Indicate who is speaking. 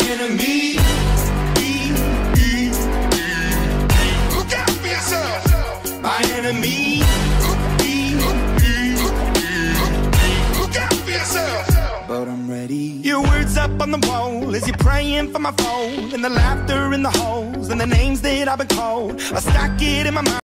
Speaker 1: enemy. Look out for yourself. My enemy. Look out for yourself. But I'm ready. Your words up on the wall as you're praying for my phone, and the laughter in the holes and the names that I've been called. I stack it in my mind.